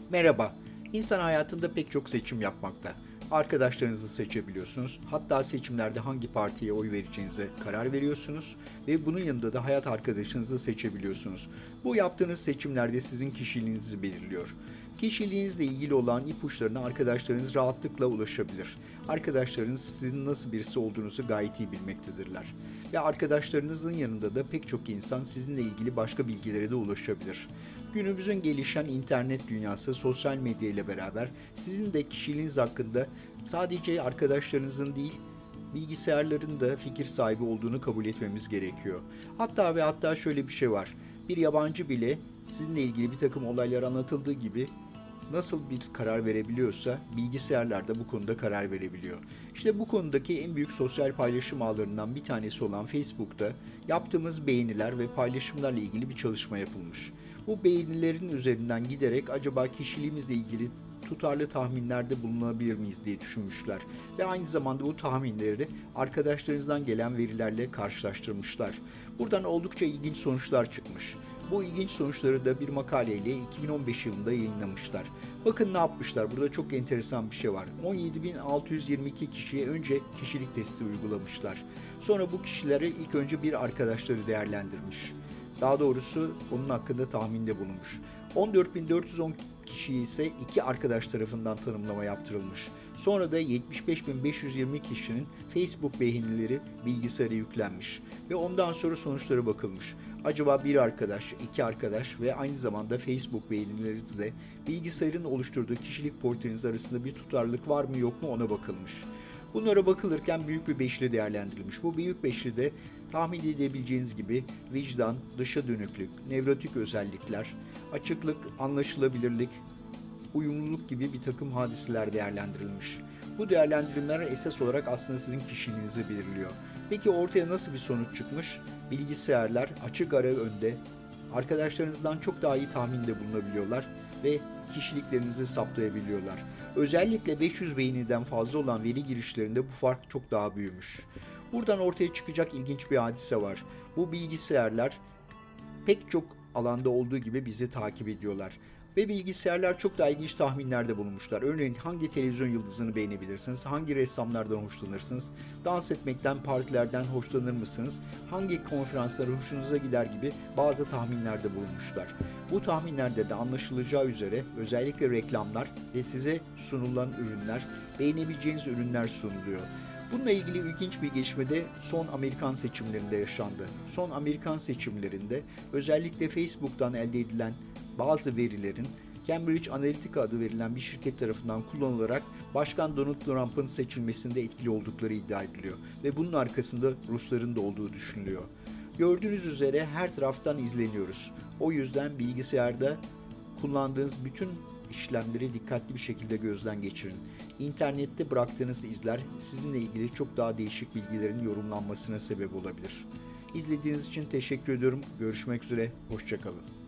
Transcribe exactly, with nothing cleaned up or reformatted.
Merhaba. İnsan hayatında pek çok seçim yapmakta. Arkadaşlarınızı seçebiliyorsunuz. Hatta seçimlerde hangi partiye oy vereceğinize karar veriyorsunuz ve bunun yanında da hayat arkadaşınızı seçebiliyorsunuz. Bu yaptığınız seçimlerde sizin kişiliğinizi belirliyor. Kişiliğinizle ilgili olan ipuçlarına arkadaşlarınız rahatlıkla ulaşabilir. Arkadaşlarınız sizin nasıl birisi olduğunuzu gayet iyi bilmektedirler. Ve arkadaşlarınızın yanında da pek çok insan sizinle ilgili başka bilgilere de ulaşabilir. Günümüzün gelişen internet dünyası, sosyal medya ile beraber sizin de kişiliğiniz hakkında sadece arkadaşlarınızın değil, bilgisayarların da fikir sahibi olduğunu kabul etmemiz gerekiyor. Hatta ve hatta şöyle bir şey var. Bir yabancı bile sizinle ilgili bir takım olaylar anlatıldığı gibi nasıl bir karar verebiliyorsa bilgisayarlar da bu konuda karar verebiliyor. İşte bu konudaki en büyük sosyal paylaşım ağlarından bir tanesi olan Facebook'ta yaptığımız beğeniler ve paylaşımlarla ilgili bir çalışma yapılmış. Bu beğenilerin üzerinden giderek acaba kişiliğimizle ilgili tutarlı tahminlerde bulunabilir miyiz diye düşünmüşler. Ve aynı zamanda bu tahminleri arkadaşlarınızdan gelen verilerle karşılaştırmışlar. Buradan oldukça ilginç sonuçlar çıkmış. Bu ilginç sonuçları da bir makaleyle iki bin on beş yılında yayınlamışlar. Bakın ne yapmışlar. Burada çok enteresan bir şey var. on yedi bin altı yüz yirmi iki kişiye önce kişilik testi uygulamışlar. Sonra bu kişilere ilk önce bir arkadaşları değerlendirmiş. Daha doğrusu onun hakkında tahminde bulunmuş. on dört bin dört yüz on kişiye ise iki arkadaş tarafından tanımlama yaptırılmış. Sonra da yetmiş beş bin beş yüz yirmi kişinin Facebook beğenileri bilgisayara yüklenmiş ve ondan sonra sonuçlara bakılmış. Acaba bir arkadaş, iki arkadaş ve aynı zamanda Facebook beğenilerinizle bilgisayarın oluşturduğu kişilik portreniz arasında bir tutarlılık var mı yok mu ona bakılmış. Bunlara bakılırken büyük bir beşli değerlendirilmiş. Bu büyük beşlide tahmin edebileceğiniz gibi vicdan, dışa dönüklük, nevrotik özellikler, açıklık, anlaşılabilirlik, uyumluluk gibi bir takım hadiseler değerlendirilmiş. Bu değerlendirimler esas olarak aslında sizin kişiliğinizi belirliyor. Peki ortaya nasıl bir sonuç çıkmış? Bilgisayarlar açık ara önde, arkadaşlarınızdan çok daha iyi tahminde bulunabiliyorlar ve kişiliklerinizi saptayabiliyorlar. Özellikle beş yüz beğeniden fazla olan veri girişlerinde bu fark çok daha büyümüş. Buradan ortaya çıkacak ilginç bir hadise var. Bu bilgisayarlar pek çok alanda olduğu gibi bizi takip ediyorlar. Ve bilgisayarlar çok daha ilginç tahminlerde bulunmuşlar. Örneğin hangi televizyon yıldızını beğenebilirsiniz? Hangi ressamlardan hoşlanırsınız? Dans etmekten, partilerden hoşlanır mısınız? Hangi konferanslara hoşunuza gider gibi bazı tahminlerde bulunmuşlar. Bu tahminlerde de anlaşılacağı üzere özellikle reklamlar ve size sunulan ürünler, beğenebileceğiniz ürünler sunuluyor. Bununla ilgili ilginç bir gelişme de son Amerikan seçimlerinde yaşandı. Son Amerikan seçimlerinde özellikle Facebook'tan elde edilen bazı verilerin Cambridge Analytica adı verilen bir şirket tarafından kullanılarak Başkan Donald Trump'ın seçilmesinde etkili oldukları iddia ediliyor ve bunun arkasında Rusların da olduğu düşünülüyor. Gördüğünüz üzere her taraftan izleniyoruz. O yüzden bilgisayarda kullandığınız bütün işlemleri dikkatli bir şekilde gözden geçirin. İnternette bıraktığınız izler sizinle ilgili çok daha değişik bilgilerin yorumlanmasına sebep olabilir. İzlediğiniz için teşekkür ediyorum. Görüşmek üzere, hoşça kalın.